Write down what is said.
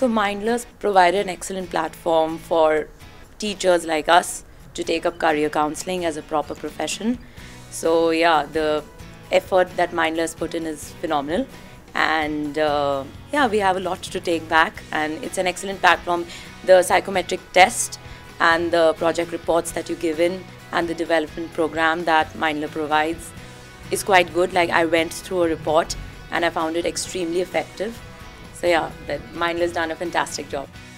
So Mindless provided an excellent platform for teachers like us to take up career counseling as a proper profession. So yeah, the effort that Mindless put in is phenomenal. And yeah, we have a lot to take back, and it's an excellent platform. The psychometric test and the project reports that you give in and the development program that Mindless provides is quite good. Like, I went through a report and I found it extremely effective. So yeah, Mindless done a fantastic job.